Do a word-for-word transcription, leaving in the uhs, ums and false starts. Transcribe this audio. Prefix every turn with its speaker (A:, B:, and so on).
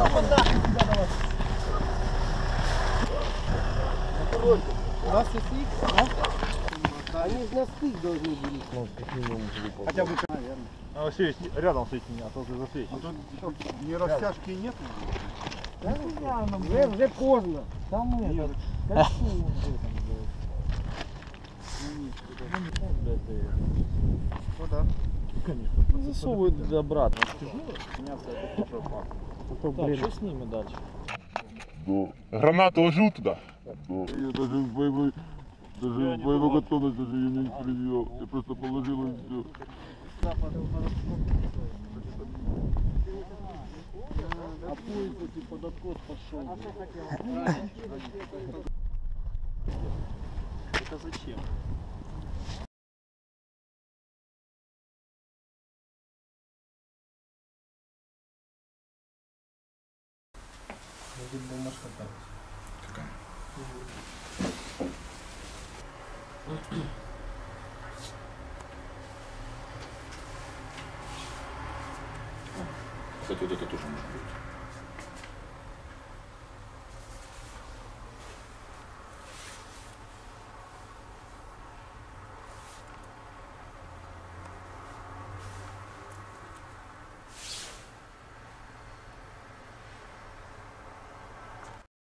A: У нас все стык, да? Они же на стык должны были. Ну, как минимум, хотя бы, наверное.
B: А вообще рядом с этими, а то ты засветишь.
A: А тут ни растяжки нет.
C: Да ну
A: Уже, уже поздно.
C: там это, кольцо уже там,
A: Ну да.
B: Конечно.
C: засовывают обратно.
B: Так,
C: Так, что с ними дальше?
D: Гранату ложил туда? Да. Я даже в боевой, даже в боевой готовность даже ее не привел. Я просто положил и все.
C: А поезд и под откос пошел. Это зачем? Будет бумажка так.
D: Какая? Кстати, вот это тоже может быть.